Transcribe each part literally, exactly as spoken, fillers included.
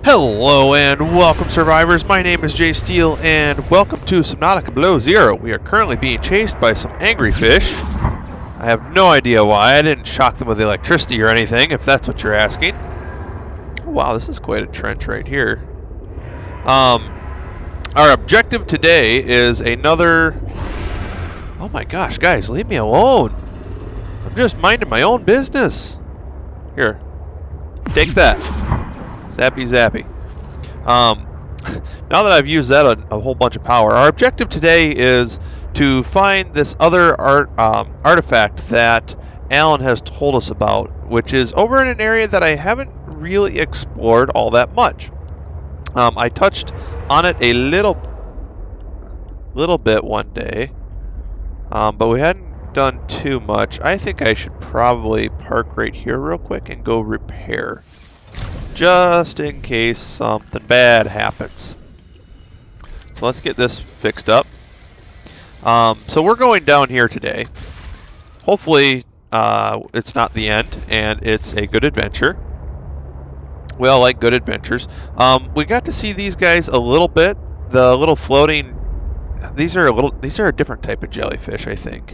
Hello and welcome, survivors. My name is Jay Steele and welcome to Subnautica Below Zero. We are currently being chased by some angry fish. I have no idea why. I didn't shock them with electricity or anything, if that's what you're asking. Oh, wow, this is quite a trench right here. Um, our objective today is another... Oh my gosh, guys, leave me alone. I'm just minding my own business. Here, take that. Zappy zappy. Um, now that I've used that a, a whole bunch of power, our objective today is to find this other art um, artifact that Alan has told us about, which is over in an area that I haven't really explored all that much. Um, I touched on it a little, little bit one day, um, but we hadn't done too much. I think I should probably park right here real quick and go repair, just in case something bad happens. So let's get this fixed up. Um, so we're going down here today. Hopefully uh, it's not the end and it's a good adventure. We all like good adventures. Um, we got to see these guys a little bit. The little floating. These are a little. These are a different type of jellyfish, I think.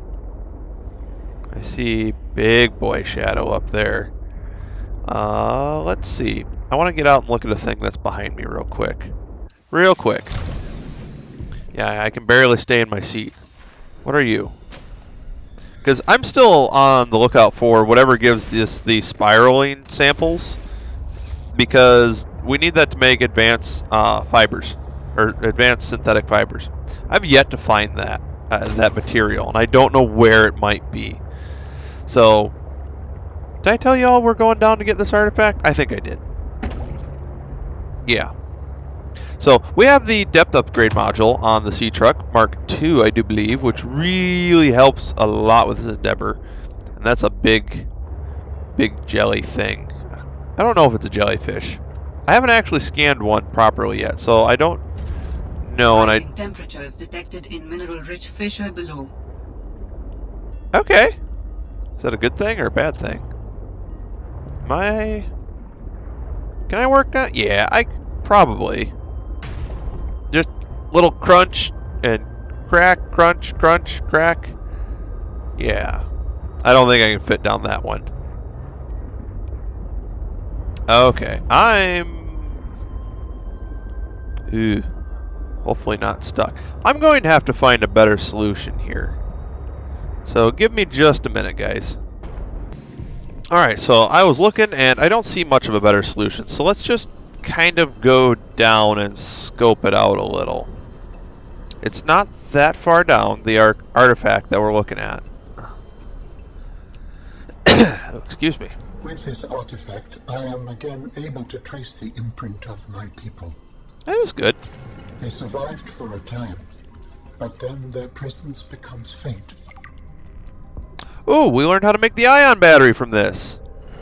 I see big boy shadow up there. Uh, let's see. I want to get out and look at a thing that's behind me real quick. Real quick. Yeah, I can barely stay in my seat. What are you? Because I'm still on the lookout for whatever gives this the spiraling samples, because we need that to make advanced uh, fibers, or advanced synthetic fibers. I've yet to find that uh, that material, and I don't know where it might be. So, did I tell y'all we're going down to get this artifact? I think I did. Yeah. So, we have the depth upgrade module on the Sea Truck, Mark two, I do believe, which really helps a lot with this endeavor. And that's a big, big jelly thing. I don't know if it's a jellyfish. I haven't actually scanned one properly yet, so I don't know. And I temperatures detected in mineral-rich fissure below. Okay. Is that a good thing or a bad thing? Am I... Can I work that? Yeah, I probably. Just little crunch and crack, crunch, crunch, crack. Yeah. I don't think I can fit down that one. Okay. I'm... Ooh. Hopefully not stuck. I'm going to have to find a better solution here. So give me just a minute, guys. Alright, so I was looking and I don't see much of a better solution. So let's just kind of go down and scope it out a little. It's not that far down, the ar artifact that we're looking at. Excuse me. With this artifact, I am again able to trace the imprint of my people. That is good. They survived for a time, but then their presence becomes faint. Ooh, we learned how to make the ion battery from this.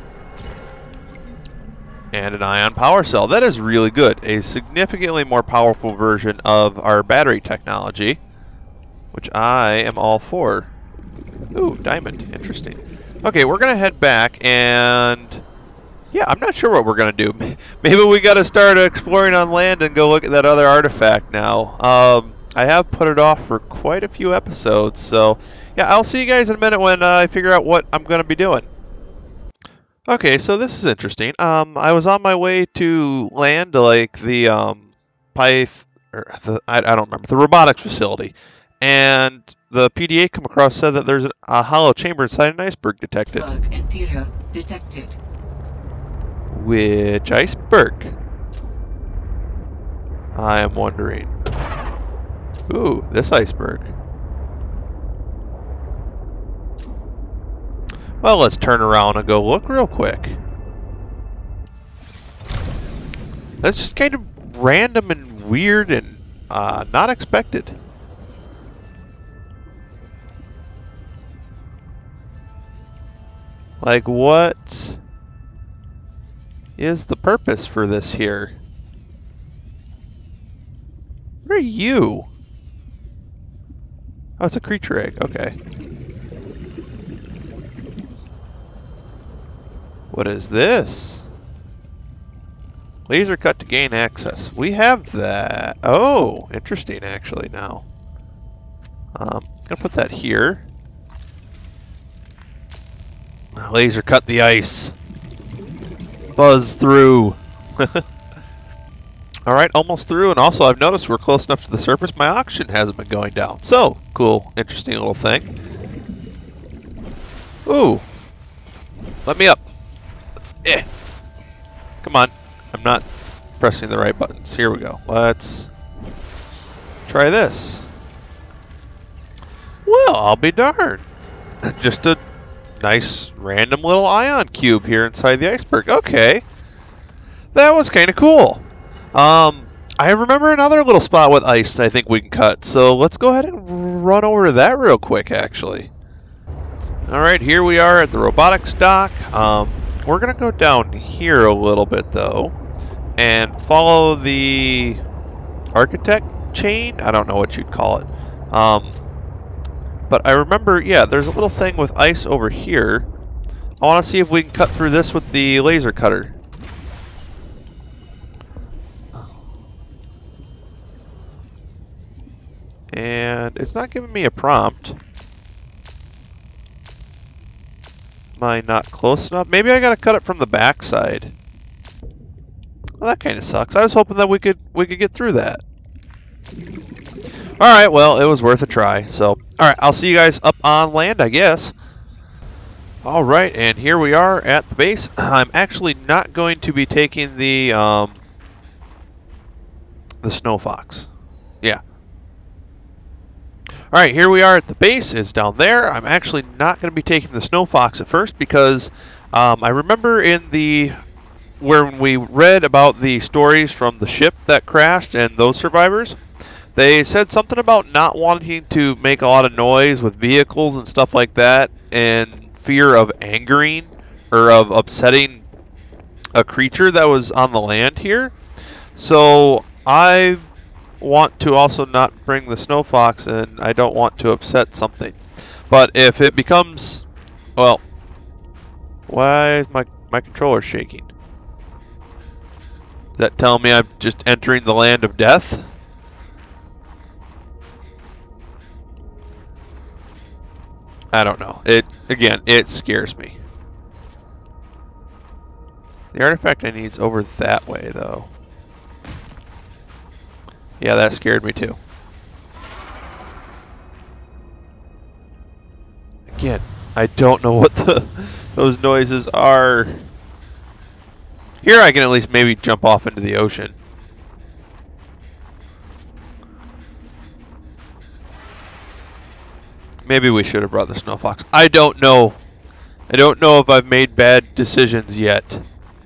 And an ion power cell. That is really good. A significantly more powerful version of our battery technology, which I am all for. Ooh, diamond. Interesting. Okay, we're going to head back and... Yeah, I'm not sure what we're going to do. Maybe we got to start exploring on land and go look at that other artifact now. Um, I have put it off for quite a few episodes, so... Yeah, I'll see you guys in a minute when uh, I figure out what I'm going to be doing. Okay, so this is interesting. Um, I was on my way to land to, like, the, um, Pyth... Or the, I, I don't remember, the robotics facility. And the P D A come across said that there's a hollow chamber inside an iceberg detected. Iceberg interior detected. Which iceberg? I am wondering. Ooh, this iceberg. Well, let's turn around and go look real quick. That's just kind of random and weird and uh, not expected. Like, what is the purpose for this here? What are you? Oh, it's a creature egg. Okay. What is this? Laser cut to gain access. We have that. Oh, interesting actually now. Um, I'm gonna put that here. Laser cut the ice. Buzz through. Alright, almost through, and also I've noticed we're close enough to the surface, my oxygen hasn't been going down. So, cool, interesting little thing. Ooh. Let me up. Eh. Come on. I'm not pressing the right buttons. Here we go. Let's try this. Well, I'll be darned. Just a nice random little ion cube here inside the iceberg. Okay. That was kind of cool. Um, I remember another little spot with ice that I think we can cut. So let's go ahead and run over to that real quick, actually. Alright, here we are at the robotics dock. Um, we're going to go down here a little bit, though, and follow the architect chain? I don't know what you'd call it. Um, but I remember, yeah, there's a little thing with ice over here. I want to see if we can cut through this with the laser cutter. And it's not giving me a prompt. Am I not close enough? Maybe I gotta cut it from the back side. Well, that kind of sucks. I was hoping that we could we could get through that. All right, well, it was worth a try. So, all right, I'll see you guys up on land, I guess. All right, and here we are at the base. I'm actually not going to be taking the um, the Snow Fox. Yeah. Alright, here we are at the base. It's down there. I'm actually not going to be taking the Snow Fox at first because um, I remember in the when we read about the stories from the ship that crashed and those survivors, they said something about not wanting to make a lot of noise with vehicles and stuff like that, and fear of angering or of upsetting a creature that was on the land here. So I want to also not bring the Snow Fox, and I don't want to upset something. But if it becomes, well, why is my my controller shaking? Does that tell me I'm just entering the land of death? I don't know. It again, it scares me. The artifact I need is over that way, though. Yeah, that scared me too. Again, I don't know what the those noises are. Here I can at least maybe jump off into the ocean. Maybe we should have brought the Snow Fox. I don't know. I don't know if I've made bad decisions yet.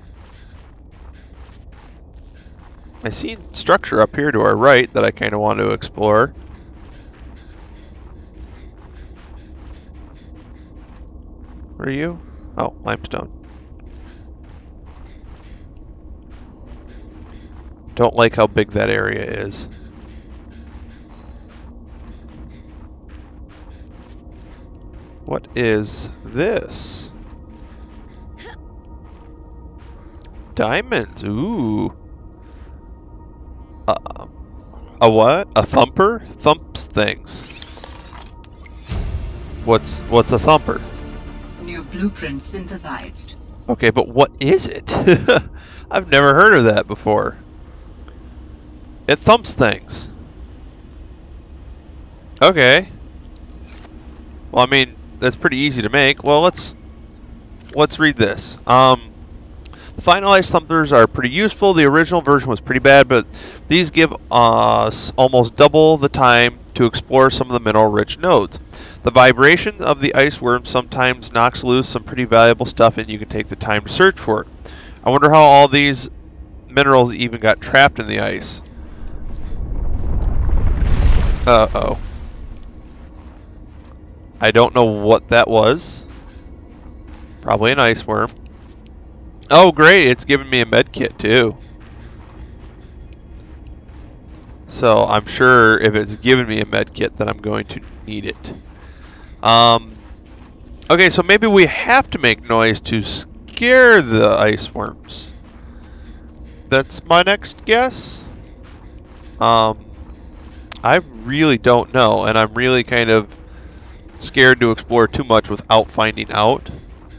I see structure up here to our right that I kind of want to explore. Where are you? Oh, limestone. Don't like how big that area is. What is this? Diamonds. Ooh. Uh, a what? A thumper? Thumps things. What's what's a thumper? New blueprint synthesized. Okay, but what is it? I've never heard of that before. It thumps things. Okay. Well, I mean, that's pretty easy to make. Well, let's let's read this. Um, the finalized thumpers are pretty useful. The original version was pretty bad, but these give us almost double the time to explore some of the mineral-rich nodes. The vibration of the ice worm sometimes knocks loose some pretty valuable stuff, and you can take the time to search for it. I wonder how all these minerals even got trapped in the ice. Uh-oh. I don't know what that was. Probably an ice worm. Oh, great. It's giving me a med kit, too. So I'm sure if it's giving me a med kit, then I'm going to need it. Um, okay, so maybe we have to make noise to scare the ice worms. That's my next guess. Um, I really don't know, and I'm really kind of scared to explore too much without finding out.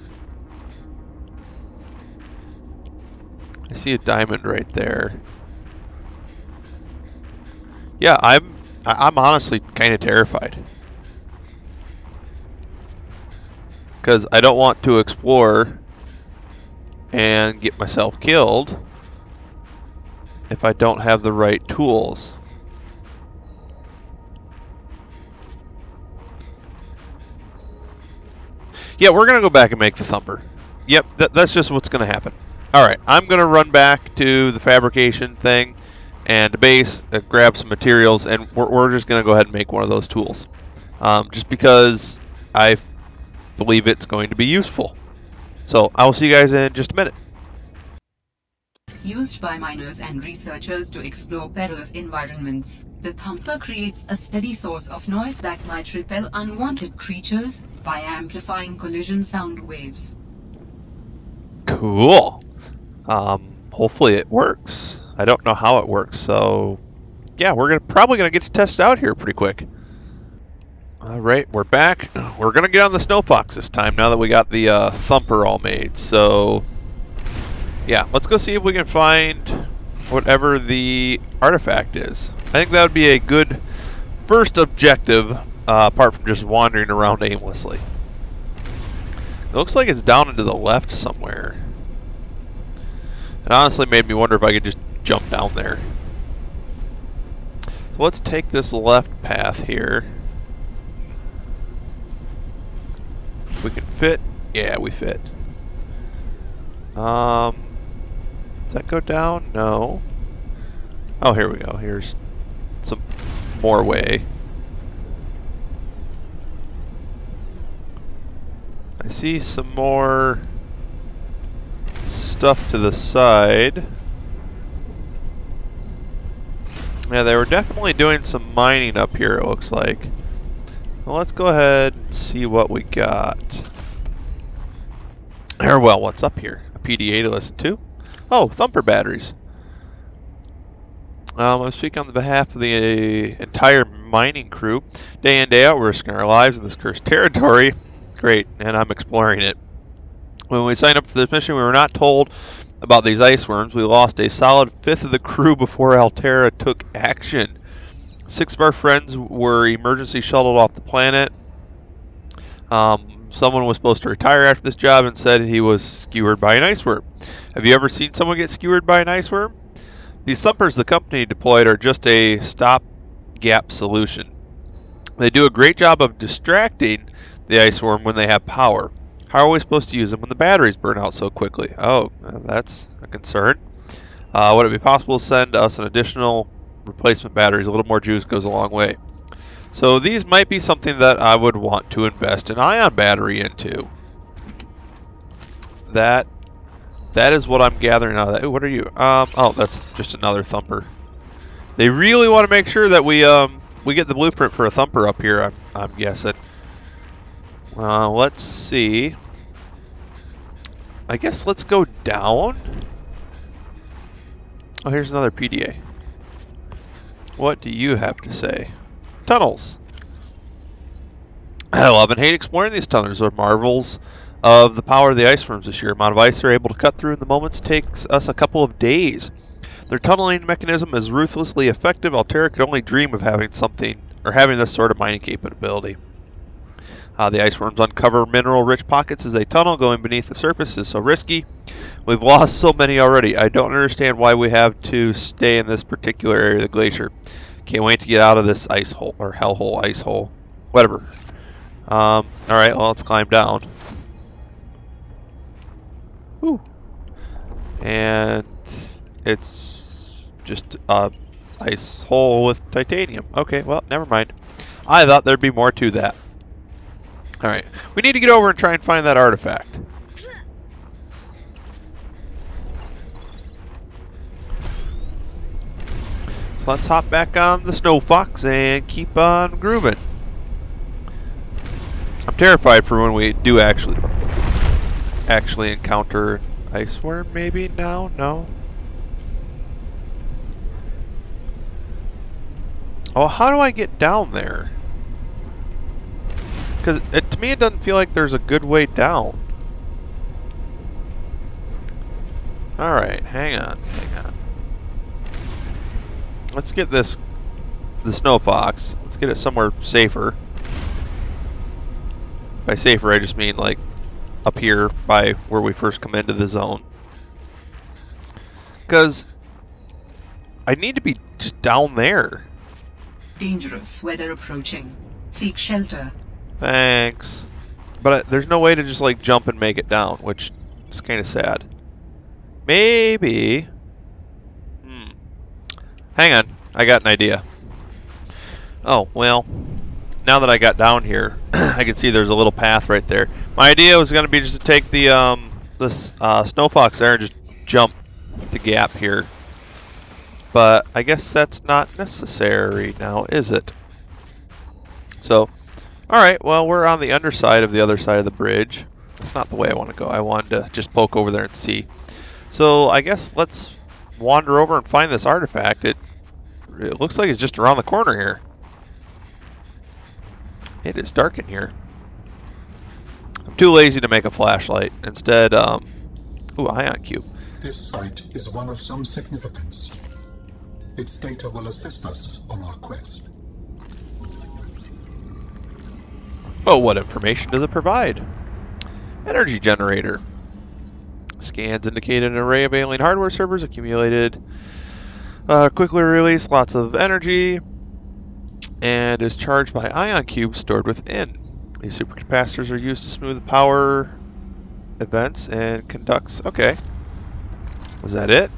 I see a diamond right there. Yeah, I'm I'm honestly kind of terrified. Because I don't want to explore and get myself killed if I don't have the right tools. Yeah, we're going to go back and make the thumper. Yep, that, that's just what's going to happen. Alright, I'm going to run back to the fabrication thing and the base, uh, grab some materials, and we're, we're just going to go ahead and make one of those tools. Um, just because I believe it's going to be useful. So, I will see you guys in just a minute. Used by miners and researchers to explore perilous environments, the thumper creates a steady source of noise that might repel unwanted creatures by amplifying collision sound waves. Cool. Um, hopefully it works. I don't know how it works, so yeah, we're gonna probably gonna get to test it out here pretty quick. All right, we're back. We're gonna get on the Snow Fox this time now that we got the uh, thumper all made. So yeah, let's go see if we can find whatever the artifact is. I think that would be a good first objective, uh, apart from just wandering around aimlessly. It looks like it's down into the left somewhere. It honestly made me wonder if I could just jump down there. So let's take this left path here. If we can fit. Yeah, we fit. Um, does that go down? No. Oh, here we go. Here's some more way. I see some more stuff to the side. Yeah, they were definitely doing some mining up here, it looks like. Well, let's go ahead and see what we got. Or, well, what's up here? A P D A to listen to? Oh, thumper batteries. Um, I'm speaking on the behalf of the entire mining crew. Day in, day out, we're risking our lives in this cursed territory. Great, and I'm exploring it. When we signed up for this mission, we were not told about these ice worms. We lost a solid fifth of the crew before Alterra took action. Six of our friends were emergency shuttled off the planet. Um, someone was supposed to retire after this job and said he was skewered by an ice worm. Have you ever seen someone get skewered by an ice worm? These thumpers the company deployed are just a stop-gap solution. They do a great job of distracting the ice worm when they have power. How are we supposed to use them when the batteries burn out so quickly? Oh, that's a concern. Uh, would it be possible to send us an additional replacement batteries? A little more juice goes a long way. So these might be something that I would want to invest an ion battery into. That that is what I'm gathering out of that. Ooh, what are you? Um, oh, that's just another thumper. They really want to make sure that we um we get the blueprint for a thumper up here. I'm I'm guessing. Uh, let's see. I guess let's go down. Oh, here's another P D A. What do you have to say? Tunnels. I love and hate exploring these tunnels. They're marvels of the power of the ice worms. The sheer amount of ice they're able to cut through in the moments takes us a couple of days. Their tunneling mechanism is ruthlessly effective. Alterra could only dream of having something or having this sort of mining capability. Uh, the ice worms uncover mineral-rich pockets as they tunnel. Going beneath the surface is so risky. We've lost so many already. I don't understand why we have to stay in this particular area of the glacier. Can't wait to get out of this ice hole, or hellhole, ice hole, whatever. Um, Alright, well, let's climb down. Whew. And it's just a ice hole with titanium. Okay, well, never mind. I thought there'd be more to that. Alright, we need to get over and try and find that artifact. So let's hop back on the Snow Fox and keep on grooving. I'm terrified for when we do actually actually encounter ice worm maybe now? No? Oh, how do I get down there? Because to me it doesn't feel like there's a good way down. Alright, hang on, hang on. Let's get this, the Snow Fox. Let's get it somewhere safer. By safer, I just mean like up here by where we first come into the zone. Because I need to be just down there. Dangerous weather approaching. Seek shelter. Thanks. But I, there's no way to just like jump and make it down, which is kind of sad. Maybe. Hmm. Hang on. I got an idea. Oh, well. Now that I got down here, I can see there's a little path right there. My idea was going to be just to take the um, this uh, Snow Fox there and just jump the gap here. But I guess that's not necessary now, is it? So, alright, well, we're on the underside of the other side of the bridge. That's not the way I want to go. I wanted to just poke over there and see. So, I guess let's wander over and find this artifact. It, it looks like it's just around the corner here. It is dark in here. I'm too lazy to make a flashlight. Instead, um... ooh, ion cube. This site is one of some significance. Its data will assist us on our quest. Well, what information does it provide? Energy generator. Scans indicate an array of alien hardware servers accumulated. Uh, quickly release lots of energy. And is charged by ion cubes stored within. These supercapacitors are used to smooth power events and conducts. Okay. Was that it?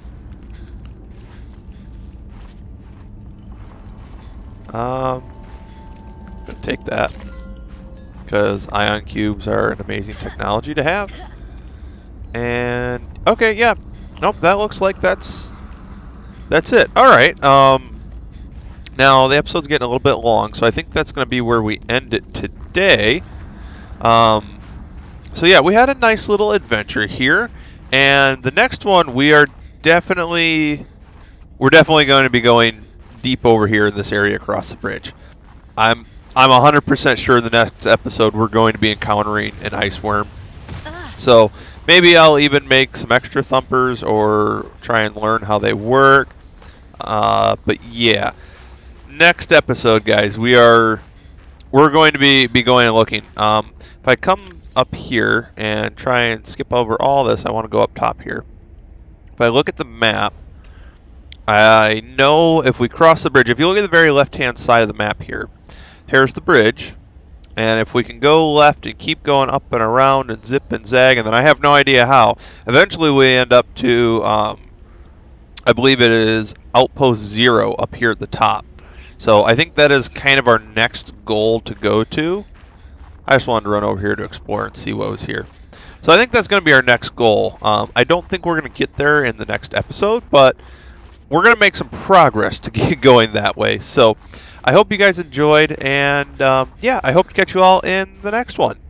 Um, I'm gonna take that because ion cubes are an amazing technology to have. And okay, yeah, nope, that looks like that's that's it. All right. Um, now the episode's getting a little bit long, so I think that's gonna be where we end it today. Um, so yeah, we had a nice little adventure here, and the next one we are definitely we're definitely going to be going deep over here in this area across the bridge. I'm I'm one hundred percent sure the next episode we're going to be encountering an ice worm. So maybe I'll even make some extra thumpers or try and learn how they work. Uh, but yeah, next episode, guys, we are we're going to be be going and looking. Um, if I come up here and try and skip over all this, I want to go up top here. If I look at the map, I know if we cross the bridge, if you look at the very left-hand side of the map here, here's the bridge. And if we can go left and keep going up and around and zip and zag, and then I have no idea how, eventually we end up to, um, I believe it is Outpost Zero up here at the top. So I think that is kind of our next goal to go to. I just wanted to run over here to explore and see what was here. So I think that's going to be our next goal. Um, I don't think we're going to get there in the next episode, but we're going to make some progress to get going that way. So I hope you guys enjoyed, and um, yeah, I hope to catch you all in the next one.